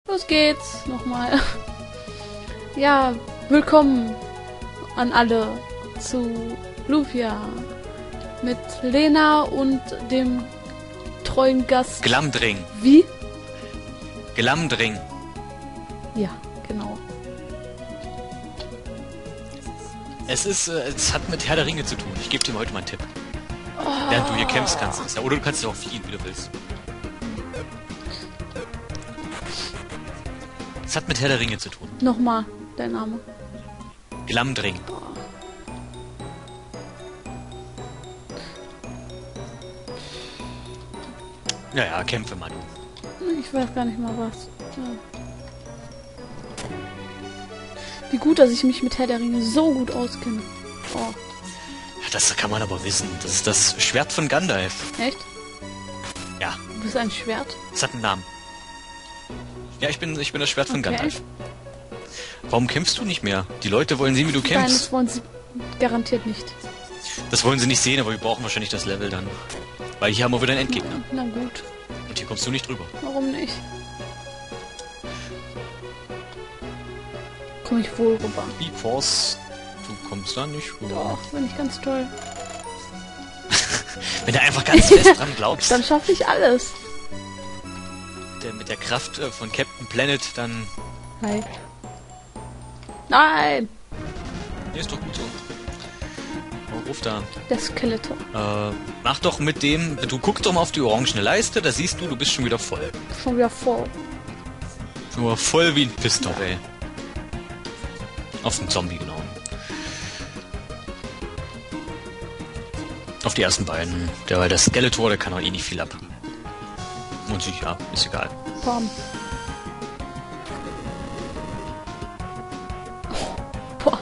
Los geht's. Nochmal. Ja, willkommen an alle zu Lufia. Mit Lena und dem treuen Gast. Glamdring. Wie? Glamdring. Ja, genau. Es hat mit Herr der Ringe zu tun. Ich gebe dir heute mal einen Tipp. Während du hier kämpfst, kannst du es ja. Oder du kannst es auch fliehen, wie du willst. Es hat mit Herr der Ringe zu tun. Nochmal, dein Name. Glamdring. Ja, kämpfe mal du. Ich weiß gar nicht mal was. Ja. Wie gut, dass ich mich mit Herr der Ringe so gut auskenne. Oh. Ja, das kann man aber wissen. Das ist das Schwert von Gandalf. Echt? Ja. Du bist ein Schwert? Es hat einen Namen. Ja, ich bin das Schwert von Okay. Gandalf. Warum kämpfst du nicht mehr? Die Leute wollen sehen, wie du Nein, kämpfst. das wollen sie garantiert nicht. Das wollen sie nicht sehen, aber wir brauchen wahrscheinlich das Level dann. Weil hier haben wir wieder einen Endgegner. Na gut, Und hier kommst du nicht drüber. warum nicht? Komme ich wohl rüber. Because du kommst da nicht rüber. Doch, bin ich ganz toll. Wenn du einfach ganz fest dran glaubst, Dann schaffe ich alles. mit der Kraft von Captain Planet, dann... Hi. Nein! Nee, ist doch gut so. Oh, ruf da. Der Skeletor. Mach doch mit dem... Du guckst doch mal auf die orangene Leiste, da siehst du, du bist schon wieder voll. Schon wieder voll. Schon wieder voll wie ein Pistol, ey. Auf den Zombie, genau. Auf die ersten beiden. Weil der Skeletor, der kann auch eh nicht viel ab. Und ja, ist egal. Bam. Boah.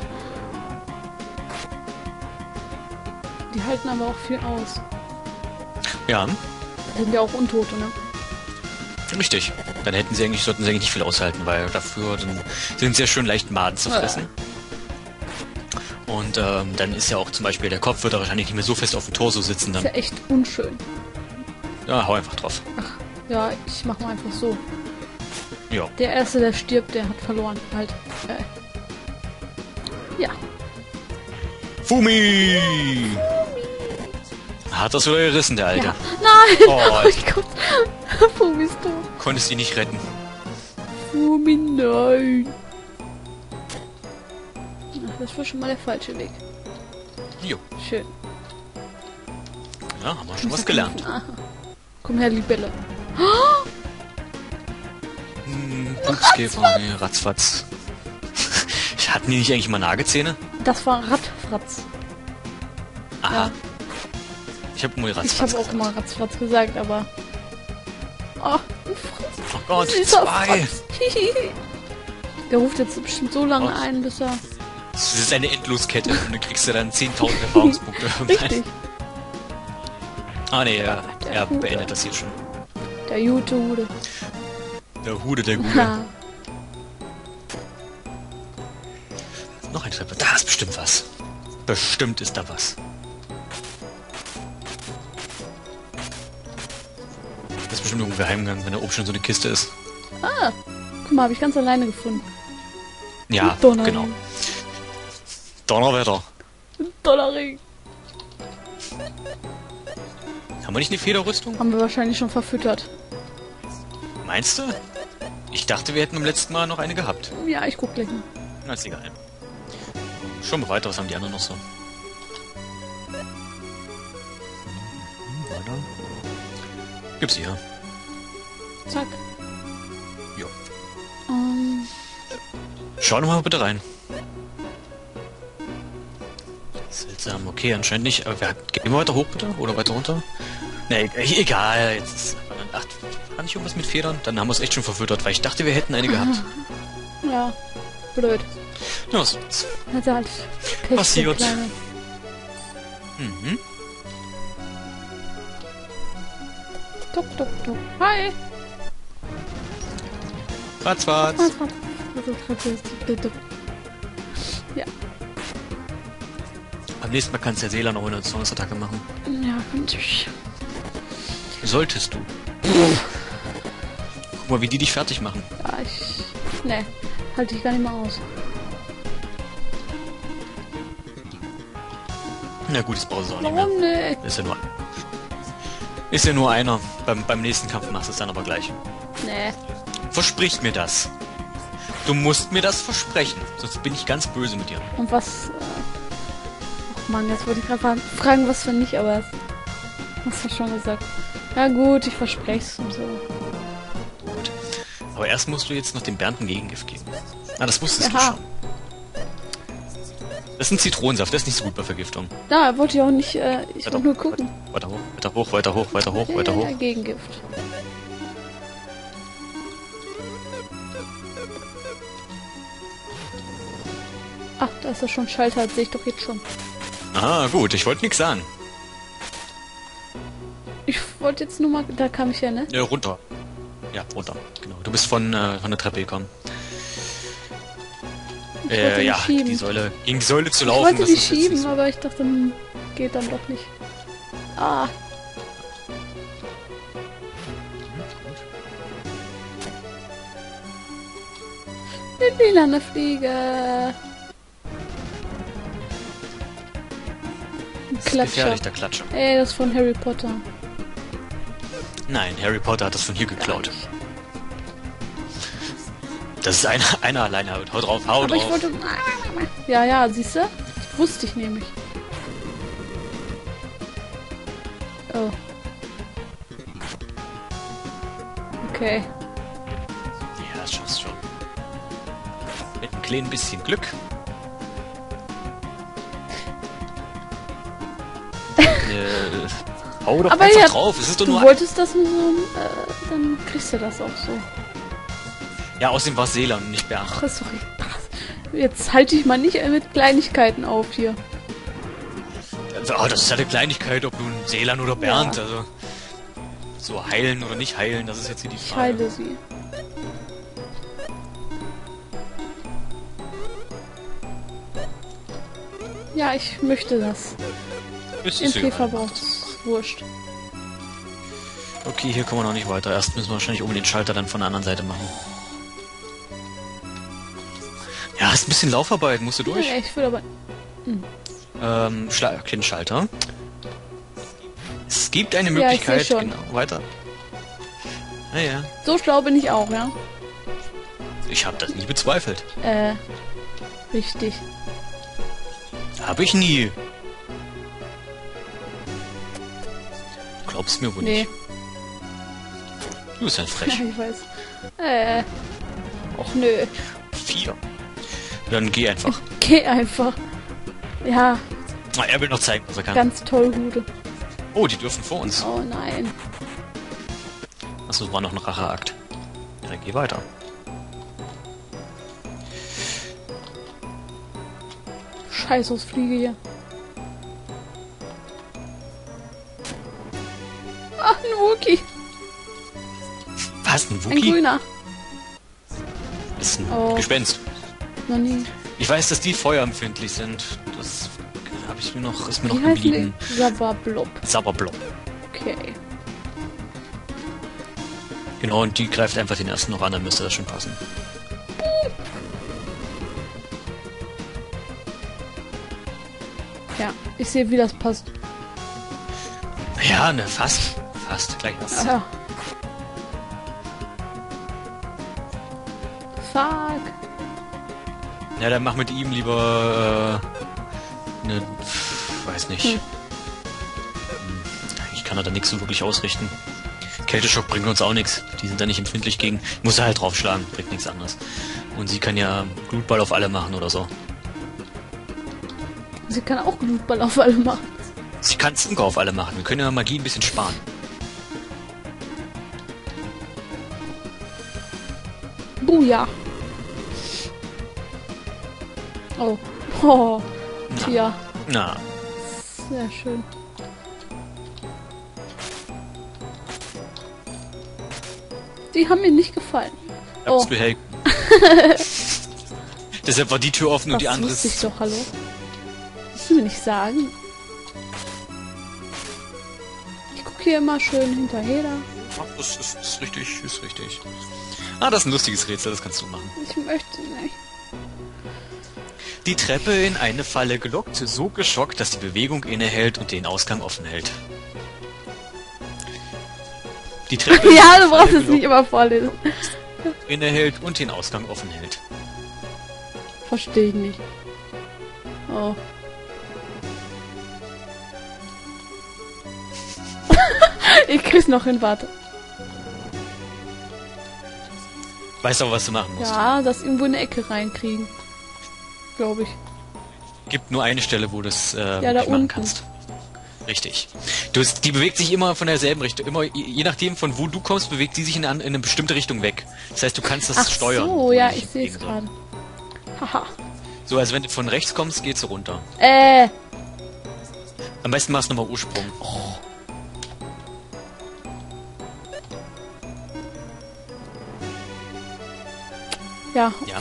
Die halten aber auch viel aus. Ja, Sind ja auch Untote, ne? richtig. Dann sollten sie eigentlich nicht viel aushalten, weil dafür sind sie ja schön leicht Maden zu fressen. Und dann ist ja auch zum Beispiel der Kopf wird da wahrscheinlich nicht mehr so fest auf dem Torso sitzen. Ist Dann ja echt unschön. ja, hau einfach drauf. Ach, ja, ich mach mal einfach so. Ja. Der Erste, der stirbt, der hat verloren. Halt. Ja. Fumi! Hat das wieder gerissen, der Alte. Ja. Nein! Oh, Oh mein Gott. Fumi ist tot. Konntest ihn nicht retten. Fumi, nein. Ach, das war schon mal der falsche Weg. Jo. Schön. Ja, haben wir schon was gelernt. Aha. Komm her, Libelle. Pupskäfer, nee, ratzfatz. Hatten die nicht eigentlich mal Nagezähne? Das war Radfratz. Aha. Ja. Ich habe nur Ich ratzfatz habe auch mal Ratzfratz gesagt, aber... Oh, ein Fratz. Oh Gott, Süßer 2! Fratz. Der ruft jetzt bestimmt so lange Was? ein, bis er... Das ist eine Endloskette und du kriegst ja dann 10.000 Erfahrungspunkte. Richtig. Ah ne, Der er Hude. beendet das hier schon. Der gute Hude. Der Hude, der Gute. Ha. Noch ein Treppe. Da ist bestimmt was. Bestimmt ist da was. Das ist bestimmt irgendwo Geheimgang, wenn da oben schon so eine Kiste ist. Ah, guck mal, habe ich ganz alleine gefunden. Ja, Donnerring. genau. Donnerwetter. Dollarring. Haben wir nicht eine Federrüstung? Haben wir wahrscheinlich schon verfüttert. Meinst du? Ich dachte, wir hätten beim letzten Mal noch eine gehabt. Ja, ich guck gleich mal. Na, ist egal. Schon mal weiter, was haben die anderen noch so? Weiter. Gibt's hier. Zack. Jo. Ähm, Schau doch mal bitte rein. Seltsam, okay, anscheinend nicht. Aber gehen wir weiter hoch bitte? Oder weiter runter? Ne, egal. Jetzt ist, ach, war nicht irgendwas mit Federn? Dann haben wir es echt schon verfüttert, weil ich dachte, wir hätten eine gehabt. ja, blöd. Ja, was soll's. Hat er halt Pech, Passiert. der Kleine. Mhm. Tuk, tuk, tuk. Hi. Ratzfatz. Ja, Beim nächsten Mal kannst du ja Seela noch eine Zornesattacke machen. ja, könnte ich. Solltest du. Guck mal, wie die dich fertig machen. Ja, ne, halte ich gar nicht mehr aus. Na gut, das brauchst du auch nicht mehr. Warum nicht? Ist ja nur einer. Beim nächsten Kampf machst du es dann aber gleich. Nee. Versprich mir das. Du musst mir das versprechen, sonst bin ich ganz böse mit dir. Und was... Ach Mann, jetzt wollte ich gerade fragen, was für nicht, aber hast du schon gesagt. Ja gut, ich verspreche es und so. Gut. Aber erst musst du jetzt noch dem Bernd ein Gegengift geben. Ah, das wusstest du Aha. schon. Das ist ein Zitronensaft, das ist nicht so gut bei Vergiftung. Da wollte ich auch nicht, ich wollte nur gucken. Weiter hoch, weiter hoch, weiter hoch, weiter hoch, weiter hoch. Ja, Gegengift. Ach, da ist ja schon Schalter, das sehe ich doch jetzt schon. Ah, gut, ich wollte nichts sagen. Ich wollte jetzt nur mal, da kam ich ja, ne? Runter. Ja, runter. Genau. Du bist von der Treppe gekommen. Ich wollte ja, die schieben. die Säule. Gegen die Säule zu Ich laufen, wollte das die ist jetzt nicht schieben, so. aber ich dachte, geht dann doch nicht. Ah. Eine lilane Fliege. Ein Das ist Klatscher. gefährlich, der Klatscher. Ey, das ist von Harry Potter. Nein, Harry Potter hat das von hier geklaut. Gar nicht. Das ist einer alleine. Hau drauf, hau Aber drauf. ich wollte... Ja, ja, siehst du? Wusste ich nämlich. Oh. Okay. Ja, das schaffst du schon. Mit ein kleinen bisschen Glück. Hau doch Aber einfach ja, drauf. Es ist doch du nur... wolltest das mit so einem... dann kriegst du das auch so. Ja, außerdem war es Seela und nicht Bernd. Ach, sorry. Jetzt halte ich mal nicht mit Kleinigkeiten auf hier. Oh, das ist ja eine Kleinigkeit, ob nun Seelan oder Bernd. Ja. Also so heilen oder nicht heilen, das ist jetzt hier die Ich Frage. heile sie. Ja, ich möchte das. Ist Im egal. Verbrauch. Wurscht. Okay, hier kommen wir noch nicht weiter. Erst müssen wir wahrscheinlich oben den Schalter dann von der anderen Seite machen. Ja, ist ein bisschen Laufarbeit, musst du durch. Ja, ich will aber... Den Schalter. Es gibt eine Ja, ich Möglichkeit, seh schon. genau, weiter. Naja, So schlau bin ich auch, ja? ich habe das nie bezweifelt. Richtig. Habe ich nie. Du glaubst mir wohl Nee. nicht. Du bist halt Ja, frech. ich weiß. Och nö. 4. Dann geh einfach. Geh einfach. Ja, Ah, er will noch zeigen, was er kann. ganz toll, Hude. Oh, die dürfen vor uns. Oh nein. Achso, war noch ein Racheakt. Ja, dann geh weiter. Scheiß aus Fliege hier. Ach, ein Wookie. Was, ein Ein Wookie? grüner. Ist ein Oh. Gespenst. Noch nie. Ich weiß, dass die feuerempfindlich sind. Das habe ich mir noch, ist mir noch Wie heißt geblieben. die? Sabablob. Sabberblob. Okay. Genau, und die greift einfach den ersten noch an, dann müsste das schon passen. Ja, ich sehe, wie das passt. Ja, ne, fast. Fast, gleich was. Ah. Fuck. Ja, dann mach mit ihm lieber, ne, weiß nicht. Eigentlich kann er da nichts so wirklich ausrichten. Kälteschock bringt uns auch nichts. Die sind da nicht empfindlich gegen. Muss er halt draufschlagen, bringt nichts anderes. Und sie kann ja Blutball auf alle machen oder so. Sie kann auch Blutball auf alle machen. Sie kann Funke auf alle machen. Wir können ja Magie ein bisschen sparen. Buja. Oh. Oh. Na. Ja. Na, Sehr schön. Die haben mir nicht gefallen. da Oh, bist du Helden. Deshalb war die Tür offen und die das andere wusste ich ist... doch, hallo. Willst du mir nicht sagen? Ich gucke hier immer schön hinter jeder. Das ist richtig, ist richtig. Ah, das ist ein lustiges Rätsel, das kannst du machen. Ich möchte nicht. Die Treppe in eine Falle gelockt, so geschockt, dass die Bewegung innehält und den Ausgang offen hält. Die Treppe Ja, du brauchst es nicht immer vorlesen. innehält und den Ausgang offen hält. Verstehe ich nicht. Oh. Ich krieg's noch hin, warte. Weißt aber, was du machen musst. Ja, das irgendwo in eine Ecke reinkriegen. Glaube ich. Gibt nur eine Stelle, wo du das da machen unten. kannst. Richtig. Die bewegt sich immer von derselben Richtung. Immer, je nachdem, von wo du kommst, bewegt sie sich in eine bestimmte Richtung weg. Das heißt, du kannst das Ach steuern. so, wo ja, die sich ich sehe es bewegen soll. gerade. Haha. So, also wenn du von rechts kommst, geht's runter. Am besten machst du nochmal Ursprung. Ja. Ja.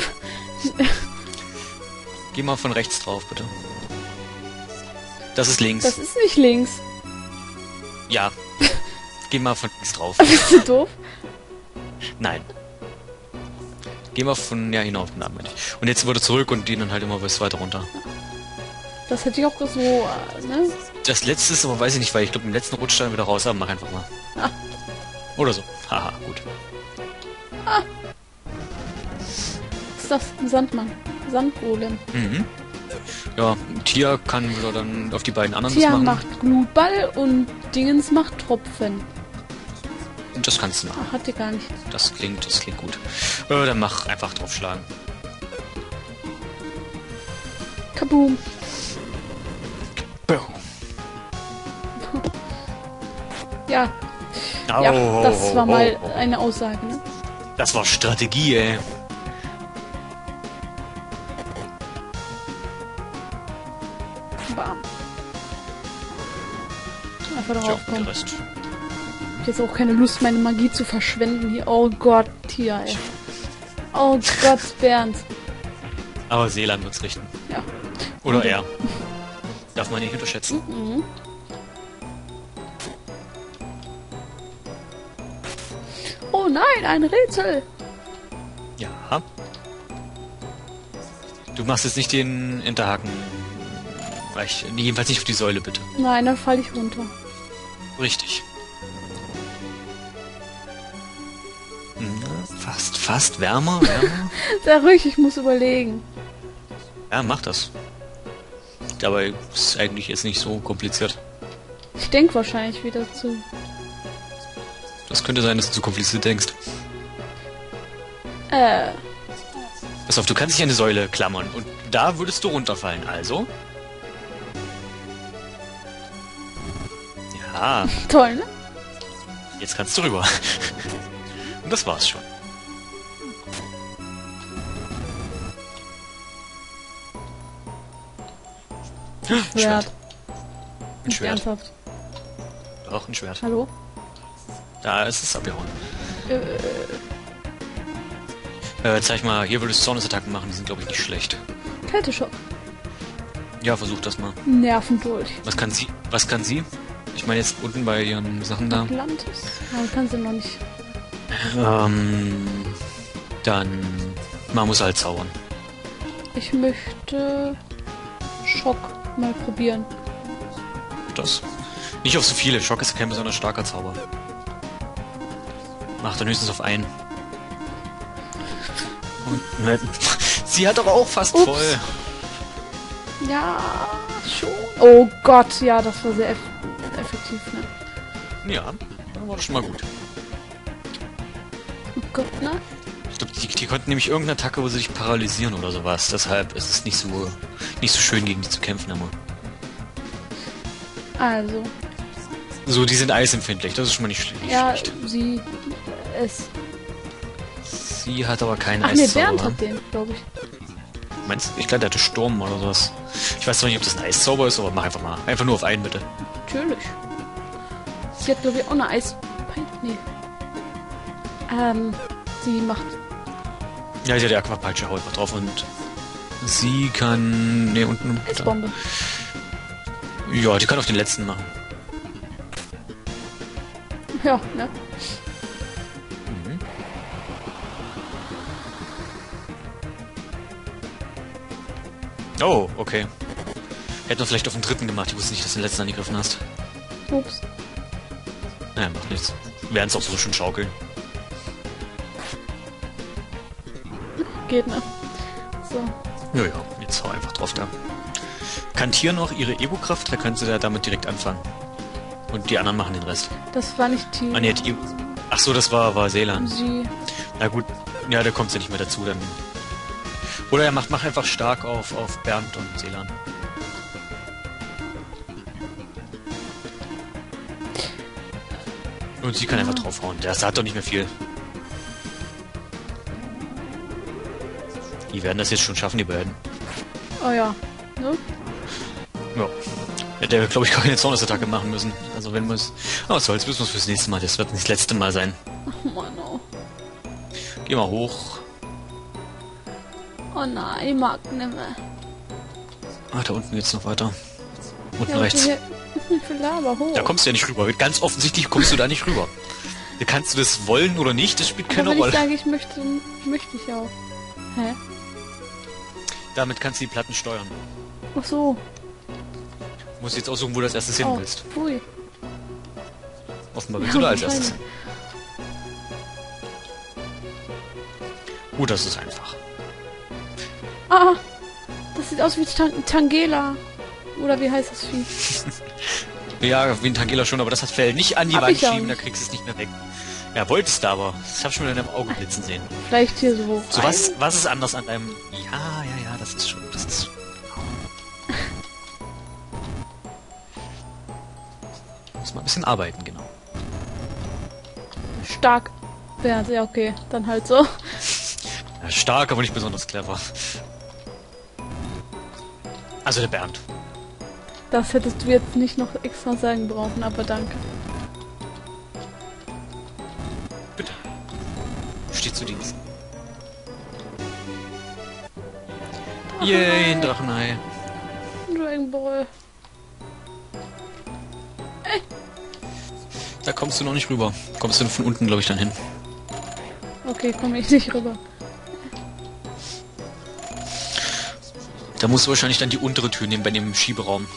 Geh mal von rechts drauf, bitte. Das ist links. Das ist nicht links. Ja. Geh mal von links drauf. Bist du doof? Nein. Geh mal von, ja, hinauf, na, meine ich. Und jetzt wurde zurück und die dann halt immer bis weiter runter. Das hätte ich auch so, ne? Das letzte ist aber, weiß ich nicht, weil ich glaube, im letzten rutscht dann wieder raus, aber mach einfach mal. Ah. Oder so. Haha, gut. Was ist das? Ein Sandmann. Sandgolem. Mhm. Ja, ein Tier kann wieder dann auf die beiden anderen Tier das machen. macht Glutball und Dingens macht Tropfen. Und das kannst du machen. Ach, hat die gar nicht. Das klingt gut. Dann mach einfach draufschlagen. Kaboom. Boom. Ja. Au, Ja, das war mal au. eine Aussage, ne? Das war Strategie, ey. Bam. Einfach Tja, darauf der kommen. Rest. Ich hab jetzt auch keine Lust, meine Magie zu verschwenden hier. Oh Gott, Tia, ey. Oh Gott, Bernd. Aber Seeland wird's richten. Ja. Oder er. Darf man nicht unterschätzen. Mhm. Oh nein, ein Rätsel. Ja. Du machst jetzt nicht den Enterhaken. Jedenfalls nicht auf die Säule, bitte. Nein, dann falle ich runter. Richtig. Fast. Wärmer. Sehr ruhig, ich muss überlegen. Ja, mach das. Dabei ist eigentlich jetzt nicht so kompliziert. Ich denke wahrscheinlich wieder zu. Das könnte sein, dass du zu kompliziert denkst. Pass auf, du kannst dich an eine Säule klammern und da würdest du runterfallen, also. Ja, Toll, ne? jetzt kannst du rüber. Und das war's schon. Schwert. Ein Nicht Schwert. ernsthaft. Doch, ein Schwert. Hallo? Da ist es abgehauen. Äh, Zeig mal, hier würdest du Zornesattacken machen, die sind glaube ich nicht schlecht. Kälteschock. Ja, versuch das mal. Nervendurch. Was kann sie? Ich meine jetzt unten bei ihren Sachen da. Atlantis. Aber kannst du noch nicht. Dann man muss halt zaubern. Ich möchte Schock mal probieren. Das. Nicht auf so viele. Schock ist kein besonders starker Zauber. Mach dann höchstens auf einen. Und, sie hat aber auch fast Ups. voll. Ja, schon. Oh Gott, ja, das war sehr effektiv, ne? Ja, dann war das schon mal gut. Oh Gott, ne? Ich glaube, die konnten nämlich irgendeine Attacke, wo sie dich paralysieren oder sowas. Deshalb ist es nicht so schön, gegen die zu kämpfen immer. Also, So, die sind eisempfindlich. Das ist schon mal nicht ja, schlecht. Sie hat aber keinen Ach ne, Eiszauber. Bernd hat den, glaube ich. Meinst du? Ich glaube, der hatte Sturm oder sowas. Ich weiß zwar nicht, ob das ein Eiszauber ist, aber mach einfach mal. Einfach nur auf einen, bitte. Natürlich. Sie hat, glaube ich, auch eine Nee. Sie macht... Ja, sie hat die Aquapeitsche, hau einfach drauf und sie kann... Ne, unten... Eisbombe. Ja, die kann auf den letzten machen. Ja, ne? Oh, okay. Hätten wir vielleicht auf den dritten gemacht. Ich wusste nicht, dass du den letzten angegriffen hast. Ups. Naja, macht nichts. Wir werden es auch so schon schaukeln. Geht ne? So. Ja, jetzt hau einfach drauf da. Kann Tier noch ihre Ego-Kraft? Da können sie ja damit direkt anfangen. Und die anderen machen den Rest. Das war nicht die. Ah, nee, die... Ach so, das war Seelan. Sie. Na gut, ja, da kommt ja nicht mehr dazu dann. Oder er macht einfach stark auf Bernd und Seelan. Und sie kann einfach draufhauen. Das hat doch nicht mehr viel. Die werden das jetzt schon schaffen, die beiden. Oh ja. Ne? Ja. Hätte er, glaube ich, gar keine Zornesattacke machen müssen. Also wenn wir es... Oh, was soll's, müssen wir es fürs nächste Mal. Das wird nicht das letzte Mal sein. Oh Mann, oh. Geh mal hoch. Oh nein, ich mag nicht mehr. Ach, da unten geht's noch weiter. Unten Ja, rechts. Wie viel Lava hoch? Da kommst du ja nicht rüber. Ganz offensichtlich kommst du da nicht rüber. Da kannst du das wollen oder nicht, das spielt keine Aber wenn Rolle. ich sage, ich möchte ich auch. Hä? Damit kannst du die Platten steuern. Ach so. Du musst jetzt aussuchen, wo du als erstes hin Oh, willst. pfui. Offenbar willst du da als erstes hin. Gut, das ist einfach. Ah, das sieht aus wie Tangela. Oder wie heißt das Vieh? Ja, wie ein Tangela schon, aber das hat Fell nicht an die Hab Wand ich auch schieben, da nicht. kriegst du es nicht mehr weg. Ja, wolltest du aber. Das hab ich schon in deinem Auge blitzen sehen. Vielleicht hier so. So, rein? was ist anders an deinem... Ja, das ist schon... Das ist... Muss mal ein bisschen arbeiten, genau. Stark. Ja, okay. Dann halt so. Ja, stark, aber nicht besonders clever. Also der Bernd. Das hättest du jetzt nicht noch extra sagen brauchen, aber danke. Bitte. Steht zu Dienst. Yay, ein Drachenei. Dragon Ball. Da kommst du noch nicht rüber. Kommst du von unten, glaube ich, dann hin. Okay, komme ich nicht rüber. Da musst du wahrscheinlich dann die untere Tür nehmen bei dem Schieberaum.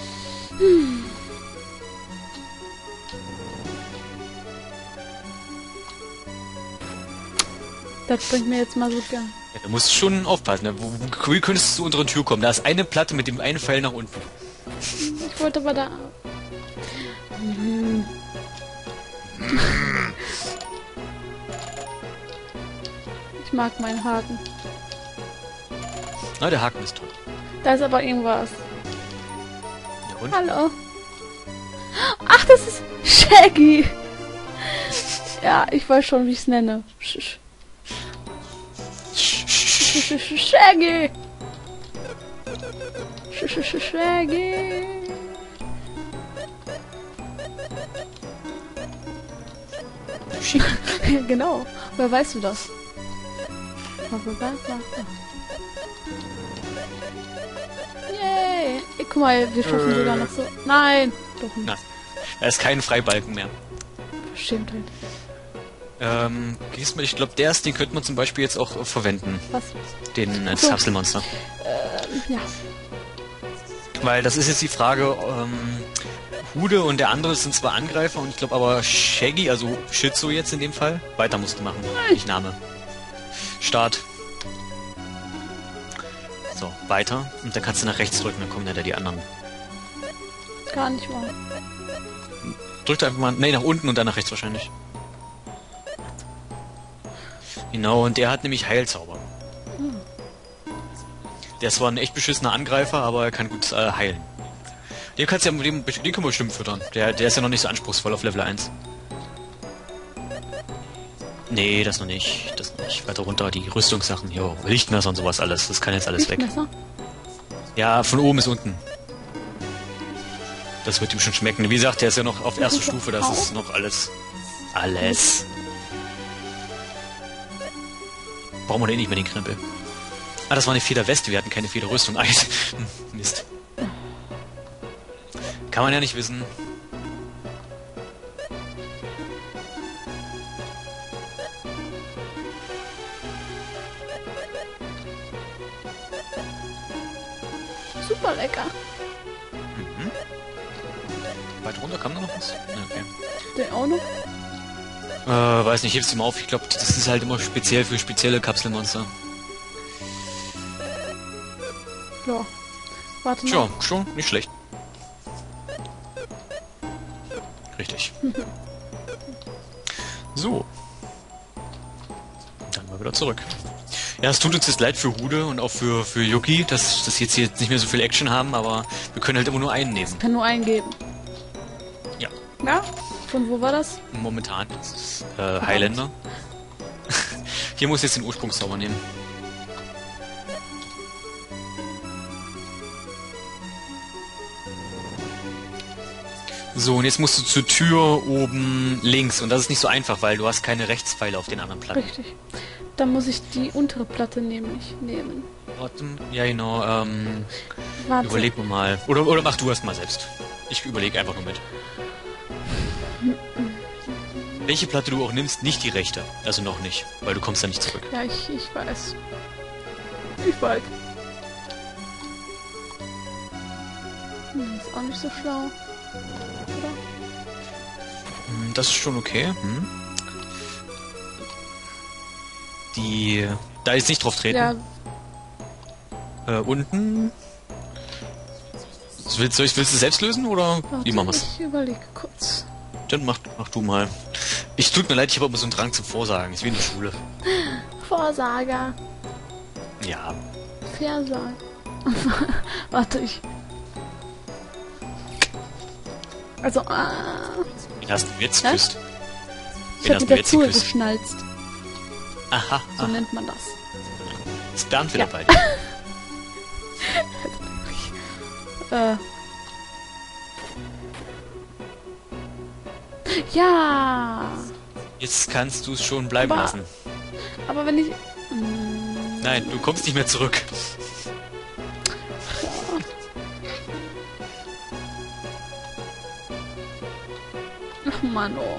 Das bringt mir jetzt mal so gar. Ja, da musst du schon aufpassen. Ne? Wie könntest du zur unteren Tür kommen? Da ist eine Platte mit dem einen Pfeil nach unten. Ich wollte aber da. Ich mag meinen Haken. Na, der Haken ist toll. Da ist aber irgendwas. Ja, und? Hallo. Ach, das ist Shaggy. Ja, ich weiß schon, wie ich es nenne. Shaggy. Shaggy. Genau. Woher weißt du das? Yay. Guck mal, wir schaffen sogar noch so. Nein. Doch nicht. Na, da ist kein Freibalken mehr. Verschämtheit. Gehst mal, ich glaube, den könnte man zum Beispiel jetzt auch verwenden. Was? Den als So. Kapselmonster. Ja. Weil das ist jetzt die Frage, Hude und der andere sind zwar Angreifer und ich glaube aber Shaggy, also Shizu jetzt in dem Fall, weiter musst du machen. Nicht Name. Start. So, weiter. Und dann kannst du nach rechts drücken, dann kommen ja da die anderen. Gar nicht mal. Drückt einfach mal, nee, nach unten und dann nach rechts wahrscheinlich. Genau, und der hat nämlich Heilzauber. Der ist zwar ein echt beschissener Angreifer, aber er kann gut heilen. Den kannst du ja, den können wir bestimmt füttern. Der ist ja noch nicht so anspruchsvoll auf Level 1. Nee, das noch nicht. Das noch nicht. Weiter runter, die Rüstungssachen, jo, Lichtmesser und sowas alles. Das kann jetzt alles weg. Messer? Ja, von oben bis unten. Das wird ihm schon schmecken. Wie gesagt, der ist ja noch auf erster Stufe, das ist noch alles. Alles. Brauchen wir denn nicht mehr den Krempel? Ah, das war eine Federweste, wir hatten keine Federrüstung. Eis. Mist. Kann man ja nicht wissen. super lecker. Mhm. Weit runter kam da noch was? Ja, okay. Der auch noch? Weiß nicht, heb's ihm auf. Ich glaube, das ist halt immer speziell für spezielle Kapselmonster. Ja. Warte Tja, mal. schon nicht schlecht. Richtig. So. Dann mal wieder zurück. Ja, es tut uns jetzt leid für Rude und auch für Yuki, dass jetzt hier nicht mehr so viel Action haben, aber wir können halt immer nur einen nehmen. Kann nur eingeben. Ja. Ja? Von wo war das? Momentan ist es Highlander. Hier muss jetzt den Ursprungszauber nehmen. So, und jetzt musst du zur Tür oben links. Und das ist nicht so einfach, weil du hast keine Rechtspfeile auf den anderen Platten. Richtig. Dann muss ich die untere Platte nämlich nehmen. Warte, ja genau, Warte. überleg mal. Oder mach du erst mal selbst. Ich überlege einfach nur mit. Welche Platte du auch nimmst, nicht die rechte. Also noch nicht, weil du kommst da nicht zurück. Ja, ich weiß. Ich weiß. Ist auch nicht so schlau. Oder? Das ist schon okay. Da ist nicht drauf treten. Ja, Unten. Willst du selbst lösen oder wie machen wir's? ich überlege kurz. Dann mach du mal. Tut mir leid, ich habe immer so einen Drang zum Vorsagen. Ist wie in der Schule. Vorsager. Ja. Versagen. Warte, Also, Wen hast du jetzt Hä? geküsst? ich Wen hab hast mit du der jetzt Zunge geküsst? geschnalzt. Aha. So nennt man das. Ist Bernd wieder Ja. bei dir? Ja. Jetzt kannst du es schon bleiben Aber- lassen. Aber wenn ich... Nein, du kommst nicht mehr zurück. Ach Mann, oh.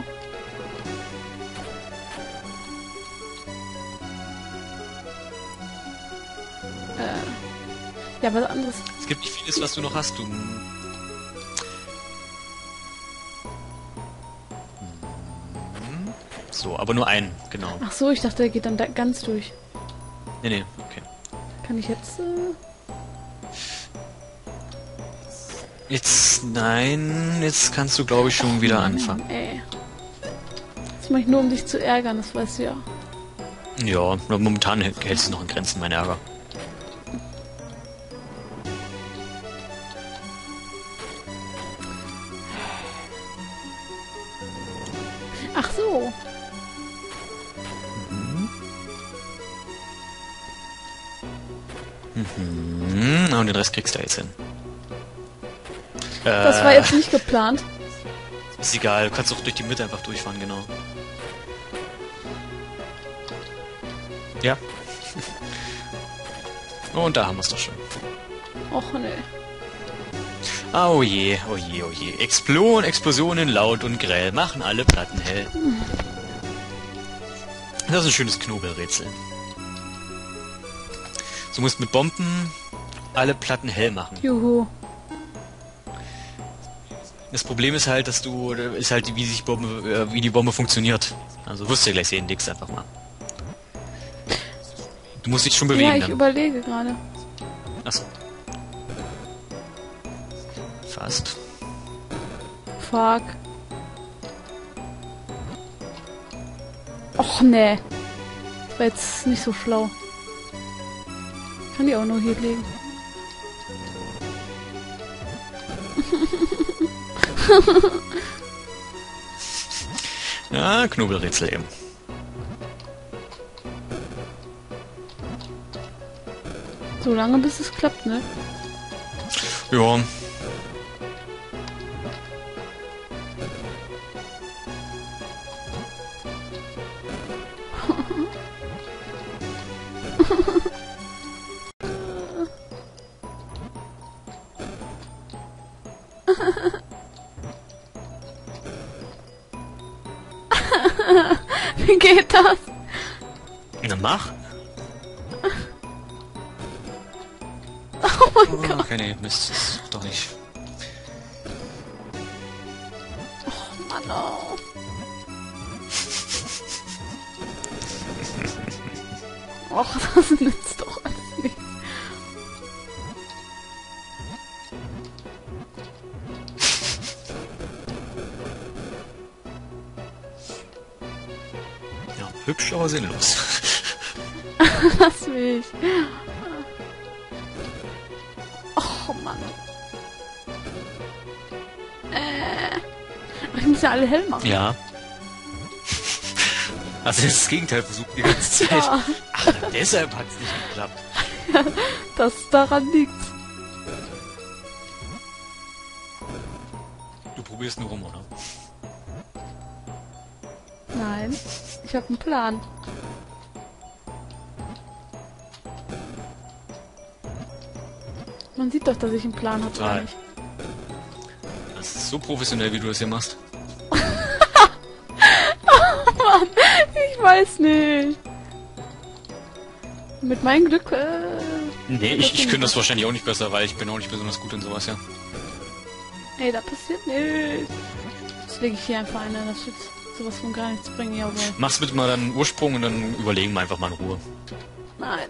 Ja, was anderes. Es gibt nicht vieles, was du noch hast. So, aber nur einen, genau. Ach so, ich dachte, der geht dann da ganz durch. Nee, okay. Kann ich jetzt... Nein, jetzt kannst du, glaube ich, schon wieder anfangen. Ey. Das mache ich nur, um dich zu ärgern, das weißt du ja. Ja, momentan hält es noch in Grenzen, mein Ärger. Ach so. Und den Rest kriegst du jetzt hin. Das war jetzt nicht geplant. Ist egal, du kannst auch durch die Mitte einfach durchfahren, genau. Ja. Und da haben wir es doch schon. Och ne. Ah, oh je, oh je, oh je. Explosionen laut und grell machen alle Platten hell. Das ist ein schönes Knobelrätsel. Du musst mit Bomben alle Platten hell machen. Juhu. Das Problem ist halt, wie die Bombe funktioniert. Also wirst du ja gleich sehen, leg's einfach mal. Du musst dich schon bewegen. Ja, ich dann. überlege gerade. Achso. Fast. Fuck. Och ne. Das war jetzt nicht so schlau. Kann die auch nur hier legen. Ja, Knobelrätsel eben. So lange bis es klappt, ne? Ja. Wie geht das? Na mach. mein Gott. Okay, nee, Mist, das ist doch nicht. Oh Mann, oh. Och, das nützt doch alles nichts. Ja, hübsch, aber sinnlos. Lass mich. Oh Mann. Ach, ich muss ja alle hell machen. Ja. Also das Gegenteil versucht die ganze Zeit. Ja. Ach, deshalb hat's nicht geklappt. Das daran liegt. Du probierst nur rum, oder? Nein, ich habe einen Plan. Man sieht doch, dass ich einen Plan habe, oder Total. nicht? Das ist so professionell, wie du das hier machst. Mann, ich weiß nicht. Mit meinem Glück, Nee, ich könnte das wahrscheinlich auch nicht besser, weil ich bin auch nicht besonders gut in sowas, ja. Ey, da passiert nichts. Jetzt lege ich hier einfach eine, das wird sowas von gar nichts bringen, jawohl. Mach's bitte mal dann Ursprung und dann überlegen wir einfach mal in Ruhe. Nein.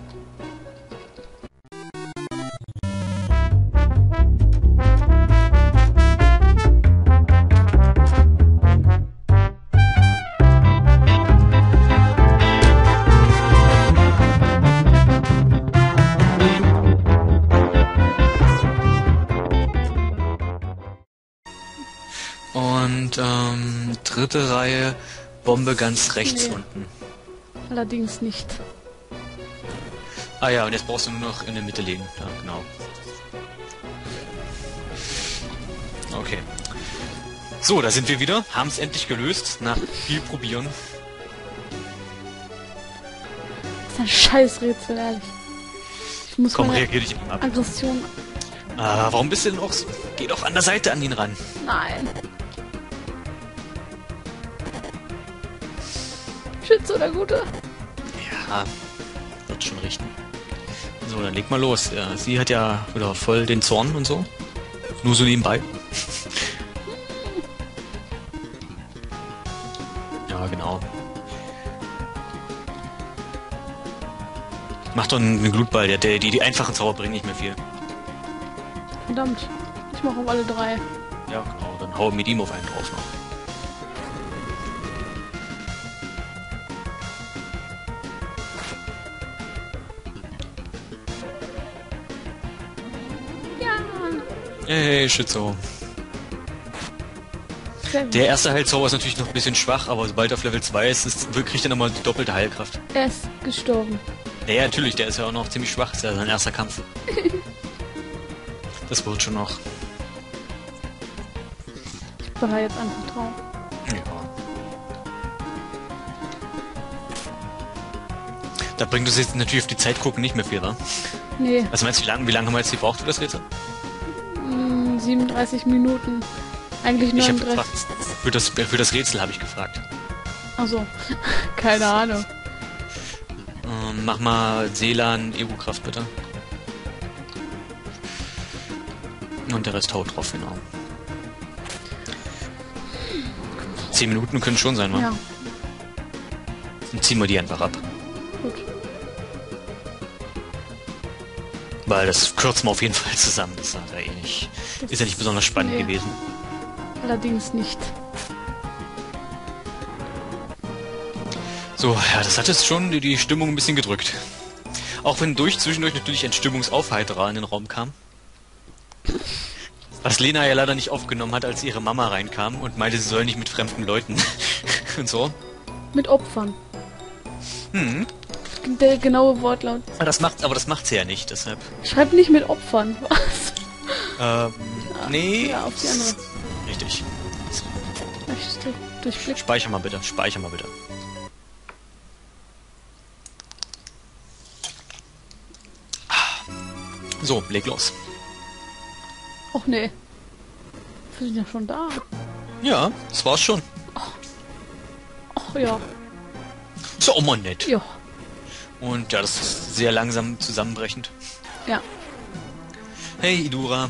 Und dritte Reihe, Bombe ganz rechts Nee. unten. Allerdings nicht. Ah ja, und jetzt brauchst du nur noch in der Mitte legen. Ja, genau. Okay. So, da sind wir wieder. Haben es endlich gelöst, nach viel Probieren. Das ist ein Scheißrätsel, ehrlich. Ich muss Komm, meine reagier dich ab. Aggression... Ah, warum bist du denn auch so? Geh doch an der Seite an ihn ran. Nein. Schütze oder Gute? Ja, wird schon richten. So, dann leg mal los. Ja, sie hat ja wieder voll den Zorn und so. Nur so nebenbei. Ja, genau. Mach doch einen Glutball. Die einfachen Zauber bringen nicht mehr viel. Verdammt. Ich mache auf alle drei. Ja, genau. Dann hau mit ihm auf einen drauf noch. Ja. Hey, Shitzo. Sehr gut. Der erste Heilzauber ist natürlich noch ein bisschen schwach, aber sobald er auf Level 2 ist, kriegt er nochmal die doppelte Heilkraft. Er ist gestorben. Naja, natürlich, der ist ja auch noch ziemlich schwach. Ist ja sein erster Kampf. Das wird schon noch. Ich baller jetzt einfach drauf. Ja. Da bringt uns jetzt natürlich auf die Zeit gucken nicht mehr viel, wa? Nee, Was meinst du, wie lange haben wir jetzt gebraucht für das Rätsel? 37 Minuten. Eigentlich Ich habe 39. gefragt. Für das Rätsel habe ich gefragt. Achso. Keine Ahnung. Mach mal Seelan Ego-Kraft bitte. Und der Rest haut drauf, genau. 10 Minuten können schon sein, wa? Ja, Dann ziehen wir die einfach ab. gut. Weil das kürzen wir auf jeden Fall zusammen. Das ist ja eh nicht, ist ja nicht besonders spannend Nee. gewesen. Allerdings nicht. So, ja, das hat jetzt schon die Stimmung ein bisschen gedrückt. Auch wenn zwischendurch natürlich ein Stimmungsaufheiterer in den Raum kam. Was Lena ja leider nicht aufgenommen hat, als ihre Mama reinkam und meinte, sie soll nicht mit fremden Leuten und so. Mit Opfern. Hm. Der genaue Wortlaut. Aber das macht sie ja nicht, deshalb. Schreib nicht mit Opfern. Was? Nee. Ja, auf die andere. Richtig. Ich durchblick. Speicher mal bitte, speicher mal bitte. So, leg los. Och nee. Wir sind ja schon da. Ja, das war's schon. Ach ja. Ist ja auch mal nett. Ja. Und ja, das ist sehr langsam zusammenbrechend. Ja. Hey, Idura.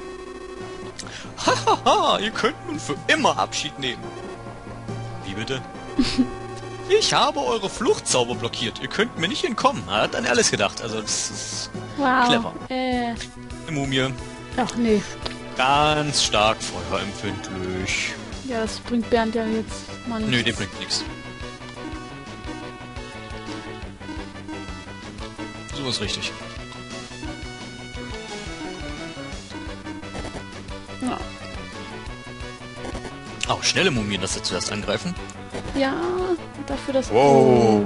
Hahaha, ihr könnt nun für immer Abschied nehmen. Wie bitte? Ich habe eure Fluchtzauber blockiert. Ihr könnt mir nicht entkommen. Er hat an alles gedacht. Also, das ist Wow. clever. Eine Mumie. Ach nee. Ganz stark feuerempfindlich. Ja, das bringt Bernd ja jetzt mal nicht. Nö, dem bringt nichts. So ist richtig. Ja. Auch schnelle Mumien, dass sie zuerst angreifen. Ja, dafür, dass Wow.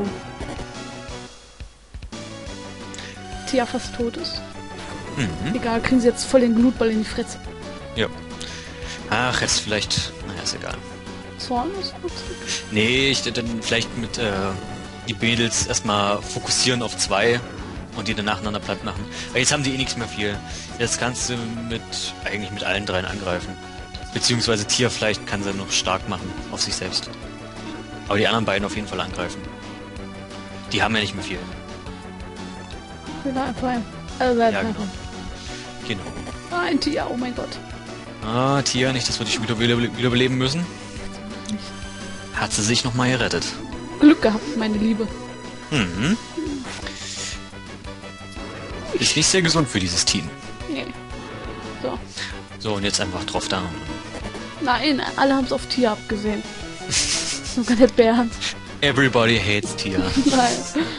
Tia fast tot ist. Mhm. Egal, kriegen sie jetzt voll den Blutball in die Fresse. Ja. Ach, jetzt vielleicht... Naja, ist egal. Zorn ist gut. Nee, ich dann vielleicht mit die Mädels erstmal fokussieren auf 2 und die dann nacheinander platt machen. Weil jetzt haben die eh nichts mehr viel. Jetzt kannst du eigentlich mit allen 3 angreifen. Beziehungsweise Tia vielleicht kann sie noch stark machen auf sich selbst. Aber die anderen beiden auf jeden Fall angreifen. Die haben ja nicht mehr viel. Wieder einfach ein. Also ja, genau. Genau. Ein Tia, oh mein Gott. Ah, Tia, nicht, dass wir dich wiederbeleben müssen. Hat sie sich nochmal gerettet. Glück gehabt, meine Liebe. Mhm. Ist nicht sehr gesund für dieses Team. Nee. So. So, und jetzt einfach drauf da. Nein, alle haben es auf Tia abgesehen. Sogar der Bernd. Everybody hates Tia. Nein.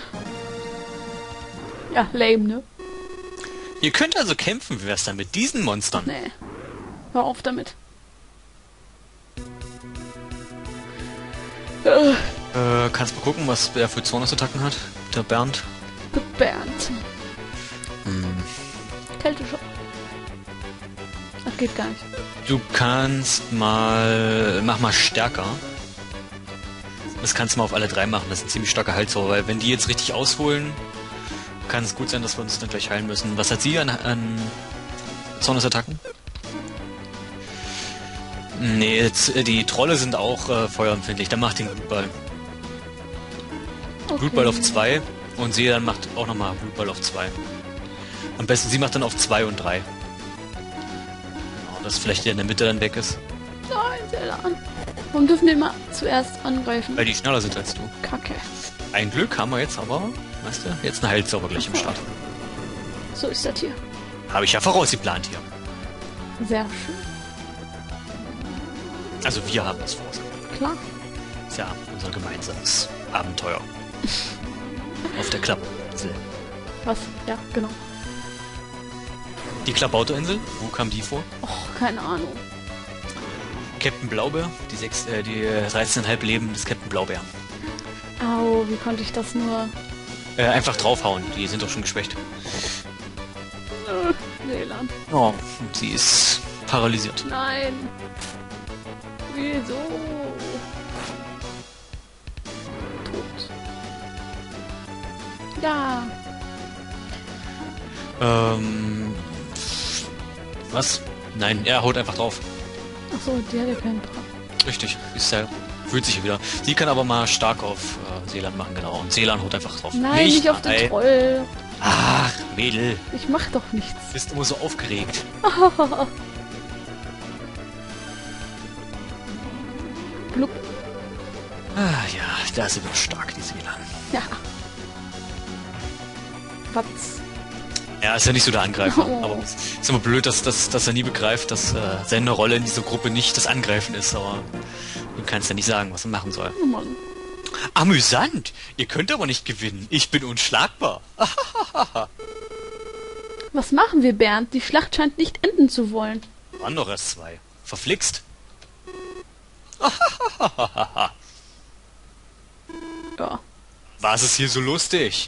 Ja, lame, ne? Ihr könnt also kämpfen, wie wär's dann mit diesen Monstern? Nee. Hör auf damit. Kannst du gucken, was der für Zornesattacken hat? Der Bernd? Der Bernd. Kälteschock. Das geht gar nicht. Du kannst mal... Mach mal stärker. Das kannst du mal auf alle 3 machen. Das ist ein ziemlich starker Heilzauber, weil wenn die jetzt richtig ausholen, kann es gut sein, dass wir uns dann gleich heilen müssen. Was hat sie an Zornesattacken? Nee, jetzt, die Trolle sind auch feuerempfindlich. Dann macht den Blutball. Okay. Blutball auf 2 und sie dann macht auch nochmal Blutball auf 2. Am besten sie macht dann auf 2 und 3. Genau, dass vielleicht der in der Mitte dann weg ist. Nein, Selan. Warum dürfen wir immer zuerst angreifen? Weil die schneller sind als du. Kacke. Ein Glück haben wir jetzt aber, weißt du, jetzt ein Heilzauber gleich im Start. So ist das hier. Habe ich ja vorausgeplant hier. Sehr schön. Also wir haben es vor. Klar. Ist ja unser gemeinsames Abenteuer. Auf der Klappinsel. Was? Ja, genau. Die Klappautoinsel, wo kam die vor? Och, keine Ahnung. Captain Blaubeer, die 13,5 Leben des Captain Blaubeer. Au, wie konnte ich das nur... Einfach draufhauen, die sind doch schon geschwächt. Selan. Oh, und sie ist paralysiert. Nein. Wieso? Tot. Ja. Was? Nein, er haut einfach drauf. Achso, die hat ja keinen Bra. Richtig, ist ja, fühlt sich wieder. Sie kann aber mal stark auf Seeland machen, genau. Und Seeland haut einfach drauf. Nein, nicht auf den Troll. Ach, Mädel. Ich mach doch nichts. Bist immer so aufgeregt. Blub. Ah ja, da ist sie wieder stark, die Seeland. Ja. Was? Ja, ist ja nicht so der Angreifer. Oh. Aber es ist immer blöd, dass er nie begreift, dass seine Rolle in dieser Gruppe nicht das Angreifen ist. Aber du kannst ja nicht sagen, was er machen soll. Oh Mann. Amüsant! Ihr könnt aber nicht gewinnen. Ich bin unschlagbar. Was machen wir, Bernd? Die Schlacht scheint nicht enden zu wollen. Waren doch erst 2. Verflixt. Ja. Was ist hier so lustig?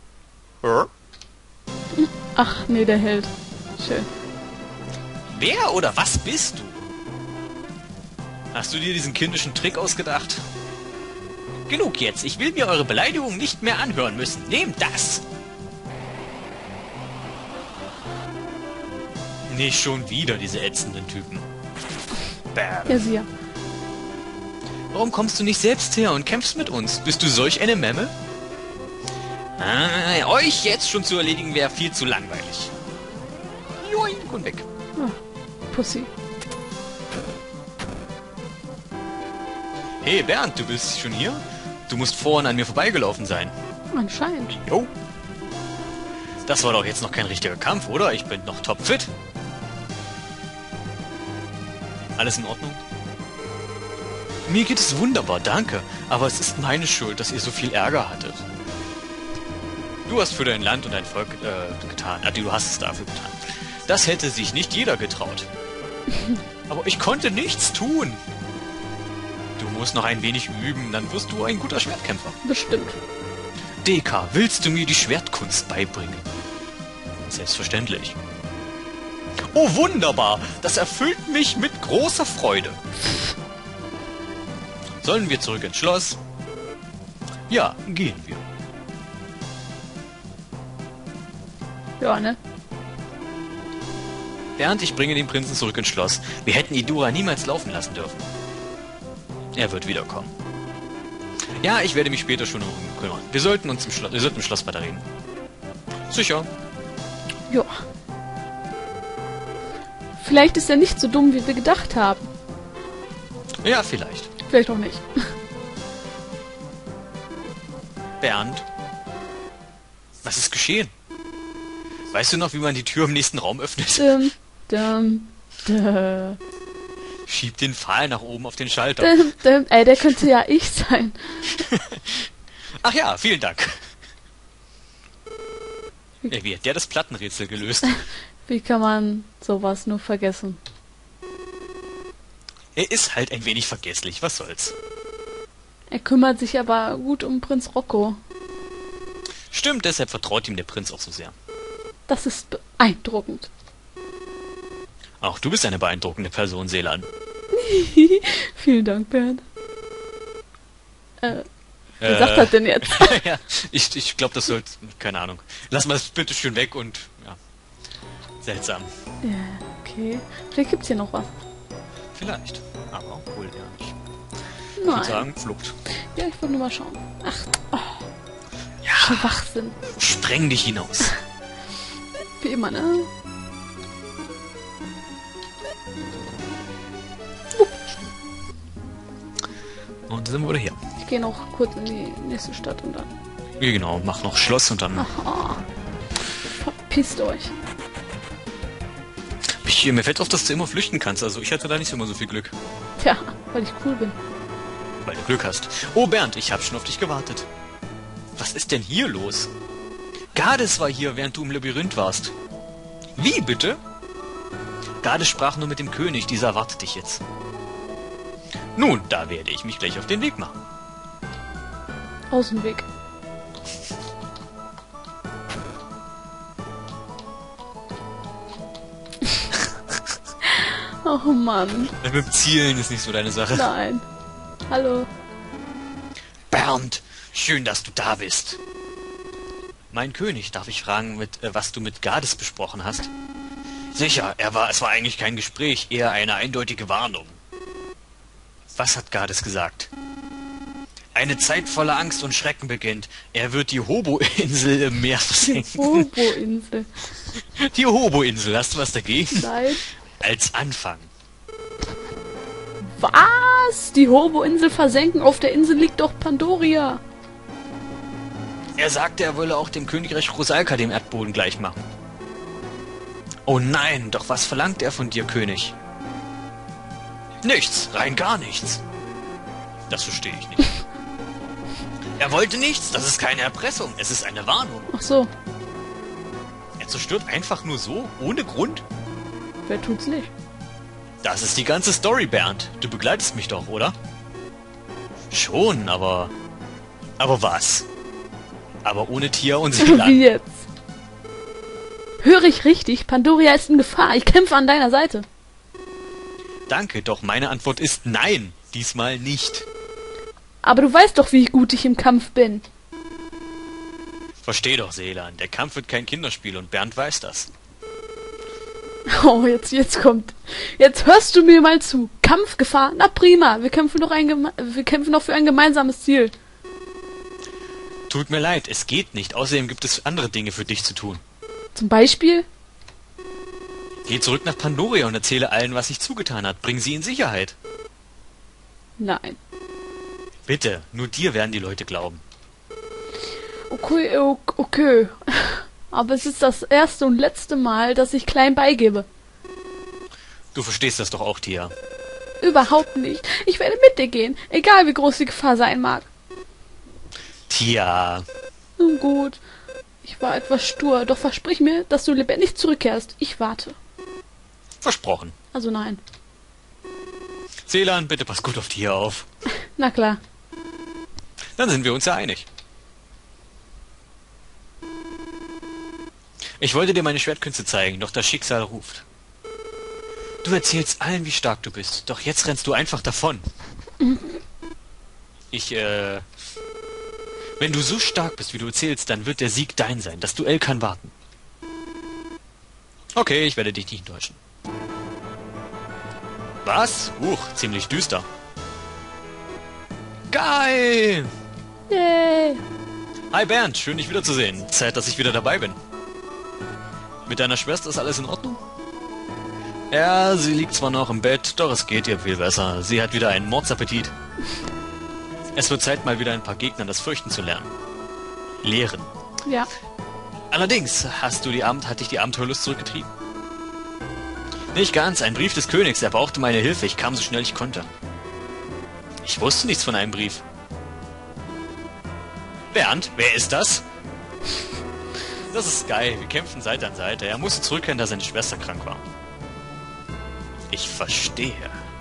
Ach, nee, der Held. Schön. Wer oder was bist du? Hast du dir diesen kindischen Trick ausgedacht? Genug jetzt. Ich will mir eure Beleidigung nicht mehr anhören müssen. Nehmt das! Nicht schon wieder diese ätzenden Typen. Bam. Ja, sie ja. Warum kommst du nicht selbst her und kämpfst mit uns? Bist du solch eine Memme? Euch jetzt schon zu erledigen wäre viel zu langweilig. Joink. und weg. Ah, Pussy. Hey Bernd, du bist schon hier? Du musst vorhin an mir vorbeigelaufen sein. Anscheinend. Jo. Das war doch jetzt noch kein richtiger Kampf, oder? Ich bin noch topfit. Alles in Ordnung? Mir geht es wunderbar, danke. Aber es ist meine Schuld, dass ihr so viel Ärger hattet. Du hast für dein Land und dein Volk getan. Du hast es dafür getan. Das hätte sich nicht jeder getraut. Aber ich konnte nichts tun. Du musst noch ein wenig üben, dann wirst du ein guter Schwertkämpfer. Bestimmt. Deka, willst du mir die Schwertkunst beibringen? Selbstverständlich. Oh, wunderbar! Das erfüllt mich mit großer Freude. Sollen wir zurück ins Schloss? Ja, gehen wir. Ja, ne? Bernd, ich bringe den Prinzen zurück ins Schloss. Wir hätten Idura niemals laufen lassen dürfen. Er wird wiederkommen. Ja, ich werde mich später schon um ihn kümmern. Wir sollten im Schloss weiter reden. Sicher. Ja. Vielleicht ist er nicht so dumm, wie wir gedacht haben. Ja, vielleicht. Vielleicht auch nicht. Bernd? Was ist geschehen? Weißt du noch, wie man die Tür im nächsten Raum öffnet? Schieb den Pfahl nach oben auf den Schalter. Ey, der könnte ja ich sein. Ach ja, vielen Dank. Ja, wie hat der das Plattenrätsel gelöst? Wie kann man sowas nur vergessen? Er ist halt ein wenig vergesslich, was soll's. Er kümmert sich aber gut um Prinz Rocco. Stimmt, deshalb vertraut ihm der Prinz auch so sehr. Das ist beeindruckend. Auch du bist eine beeindruckende Person, Seelan. Vielen Dank, Bernd. Wer sagt das denn jetzt? Ja, ich glaube, das sollte... Keine Ahnung. Lass mal das bitte schön weg und... Ja. Seltsam. Ja, okay. Vielleicht gibt's hier noch was. Vielleicht. Aber wohl eher nicht. Ich Nein. würde sagen, Flucht. Ja, ich wollte nur mal schauen. Ach, oh, Ja, Schwachsinn. spreng dich hinaus. Wie immer, ne? Und dann sind wir wieder hier. Ich gehe noch kurz in die nächste Stadt und dann... Ja, genau. Mach noch Schloss und dann... Aha. Verpisst euch. Mir fällt auf, dass du immer flüchten kannst. Also ich hatte da nicht immer so viel Glück. Tja, weil ich cool bin. Weil du Glück hast. Oh Bernd, ich habe schon auf dich gewartet. Was ist denn hier los? Gades war hier, während du im Labyrinth warst. Wie bitte? Gades sprach nur mit dem König, dieser erwartet dich jetzt. Nun, da werde ich mich gleich auf den Weg machen. Außenweg. Oh Mann. Mit dem Zielen ist nicht so deine Sache. Nein. Hallo. Bernd, schön, dass du da bist. Mein König, darf ich fragen, was du mit Gades besprochen hast? Sicher, es war eigentlich kein Gespräch, eher eine eindeutige Warnung. Was hat Gades gesagt? Eine Zeit voller Angst und Schrecken beginnt. Er wird die Hobo-Insel im Meer versenken. Hobo-Insel. Die Hobo-Insel, hast du was dagegen? Nein. Als Anfang. Was? Die Hobo-Insel versenken? Auf der Insel liegt doch Pandoria. Er sagte, er wolle auch dem Königreich Rosalka dem Erdboden gleich machen. Oh nein, doch was verlangt er von dir, König? Nichts, rein gar nichts. Das verstehe ich nicht. Er wollte nichts, das ist keine Erpressung, es ist eine Warnung. Ach so. Er zerstört einfach nur so, ohne Grund? Wer tut's nicht? Das ist die ganze Story, Bernd. Du begleitest mich doch, oder? Schon, aber... Aber was? Aber ohne Tier und Wie Seeland. jetzt? Höre ich richtig? Pandoria ist in Gefahr. Ich kämpfe an deiner Seite. Danke, doch meine Antwort ist nein. Diesmal nicht. Aber du weißt doch, wie gut ich im Kampf bin. Versteh doch, Seeland. Der Kampf wird kein Kinderspiel und Bernd weiß das. Oh, jetzt kommt. Jetzt hörst du mir mal zu. Kampfgefahr? Na prima. Wir kämpfen noch für ein gemeinsames Ziel. Tut mir leid, es geht nicht. Außerdem gibt es andere Dinge für dich zu tun. Zum Beispiel? Geh zurück nach Pandoria und erzähle allen, was sich zugetan hat. Bring sie in Sicherheit. Nein. Bitte, nur dir werden die Leute glauben. Okay, okay. Aber es ist das erste und letzte Mal, dass ich klein beigebe. Du verstehst das doch auch, Tia. Überhaupt nicht. Ich werde mit dir gehen, egal wie groß die Gefahr sein mag. Tia. Nun gut. Ich war etwas stur, doch versprich mir, dass du lebendig zurückkehrst. Ich warte. Versprochen. Also nein. Seelan, bitte pass gut auf Tia auf. Na klar. Dann sind wir uns ja einig. Ich wollte dir meine Schwertkünste zeigen, doch das Schicksal ruft. Du erzählst allen, wie stark du bist, doch jetzt rennst du einfach davon. Wenn du so stark bist, wie du erzählst, dann wird der Sieg dein sein. Das Duell kann warten. Okay, ich werde dich nicht enttäuschen. Was? Ziemlich düster. Geil! Yay! Hi Bernd, schön dich wiederzusehen. Zeit, dass ich wieder dabei bin. Mit deiner Schwester ist alles in Ordnung? Ja, sie liegt zwar noch im Bett, doch es geht ihr viel besser. Sie hat wieder einen Mordsappetit. Es wird Zeit, mal wieder ein paar Gegnern das Fürchten zu lernen. Lehren. Ja. Allerdings, hat dich die Abenteuerlust zurückgetrieben? Nicht ganz, ein Brief des Königs, er brauchte meine Hilfe, ich kam so schnell ich konnte. Ich wusste nichts von einem Brief. Bernd, wer ist das? Das ist Sky, wir kämpfen Seite an Seite. Er musste zurückkehren, da seine Schwester krank war. Ich verstehe.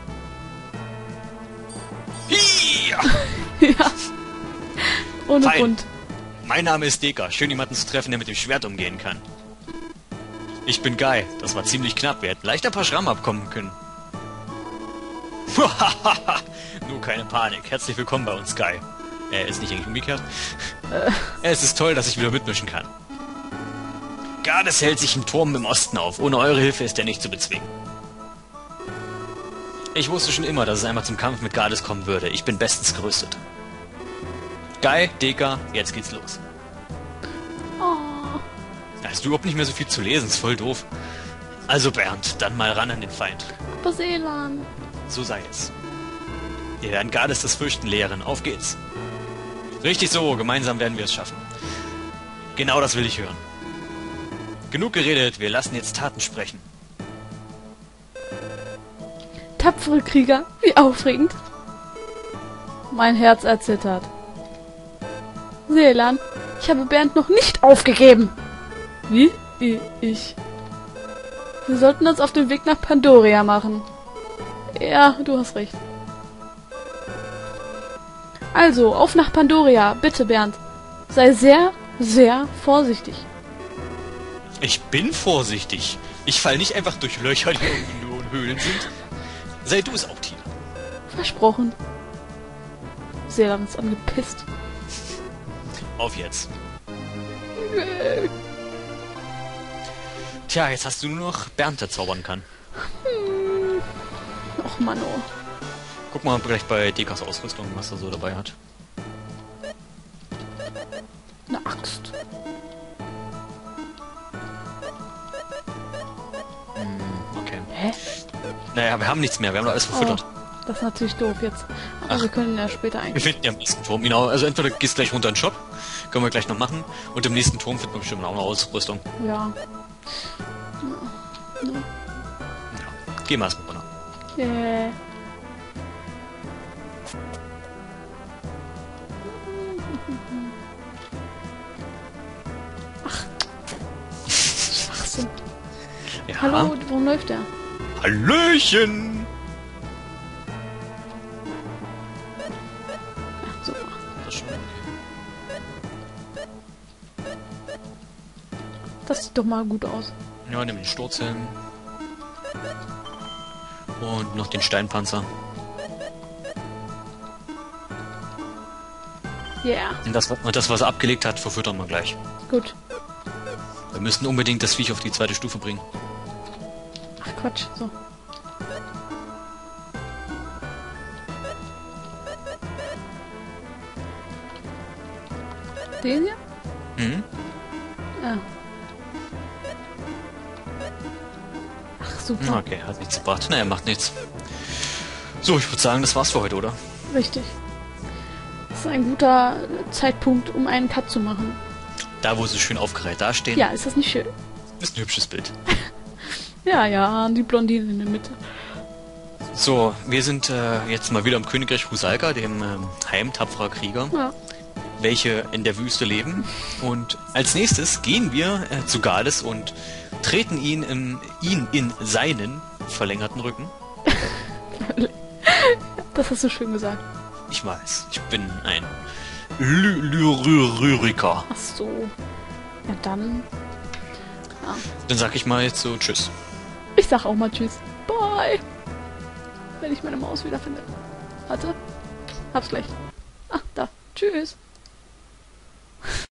Hiya! Ja. Ohne Fein. Grund. Mein Name ist Deka. Schön, jemanden zu treffen, der mit dem Schwert umgehen kann. Ich bin Guy. Das war ziemlich knapp. Wir hätten leicht ein paar Schrammen abkommen können. Nur keine Panik. Herzlich willkommen bei uns, Guy. Ist nicht eigentlich umgekehrt? Es ist toll, dass ich wieder mitmischen kann. Gardes hält sich im Turm im Osten auf. Ohne eure Hilfe ist er nicht zu bezwingen. Ich wusste schon immer, dass es einmal zum Kampf mit Gardes kommen würde. Ich bin bestens gerüstet. Guy, Deka, jetzt geht's los. Oh. Hast du überhaupt nicht mehr so viel zu lesen? Ist voll doof. Also Bernd, dann mal ran an den Feind. Aber Seelan. So sei es. Wir werden Gardes das Fürchten lehren. Auf geht's. Richtig so, gemeinsam werden wir es schaffen. Genau das will ich hören. Genug geredet, wir lassen jetzt Taten sprechen. Tapfere Krieger, wie aufregend. Mein Herz erzittert. Seelan, ich habe Bernd noch nicht aufgegeben. Wie? Ich. Wir sollten uns auf den Weg nach Pandoria machen. Ja, du hast recht. Also, auf nach Pandoria, bitte Bernd. Sei sehr, sehr vorsichtig. Ich bin vorsichtig. Ich fall nicht einfach durch Löcher, die irgendwie nur in Höhlen sind. Sei du es auch, Tina. Versprochen. Seelan ist angepisst. Auf jetzt. Tja, jetzt hast du nur noch Bernd, der zaubern kann. Och, Mann, oh. Guck mal gleich bei Dekas Ausrüstung, was er so dabei hat. Eine Axt. Okay. Hä? Naja, wir haben nichts mehr, wir haben doch alles verfüttert. Oh, das ist natürlich doof jetzt. Aber Ach. wir können ja später Wir eigentlich. finden ja im nächsten Turm, genau. Also entweder gehst gleich runter in den Shop, können wir gleich noch machen, und im nächsten Turm finden wir bestimmt auch noch Ausrüstung. Ja. Ja. Gehen wir erstmal runter. Yeah. Ach. Schwachsinn. Ja. Hallo, warum läuft der? Hallöchen! Ach, super. Das ist schon okay. Das sieht doch mal gut aus. Ja, nimm den Sturzhelm. Und noch den Steinpanzer. Yeah. Und das, was er abgelegt hat, verfüttern wir gleich. Gut. Wir müssen unbedingt das Viech auf die 2. Stufe bringen. Ach, Quatsch. So. Den hier? Mhm. Ja. Ach super. Okay, hat nichts gebracht. Naja, macht nichts. So, ich würde sagen, das war's für heute, oder? Richtig. Das ist ein guter Zeitpunkt, um einen Cut zu machen. Da, wo sie schön aufgereiht dastehen. Ja, ist das nicht schön? Ist ein hübsches Bild. Ja, die Blondine in der Mitte. So, wir sind jetzt mal wieder im Königreich Rusalka, dem Heim tapferer Krieger, Ja. welche in der Wüste leben. Und als nächstes gehen wir zu Gales und treten ihn in seinen verlängerten Rücken. Das hast du schön gesagt. Ich weiß, ich bin ein Lyriker. Ach so. Ja, dann. Ja. Dann sag ich mal jetzt so Tschüss. Ich sag auch mal Tschüss. Bye. Wenn ich meine Maus wiederfinde. Warte. Hab's gleich. Ah, da. Tschüss.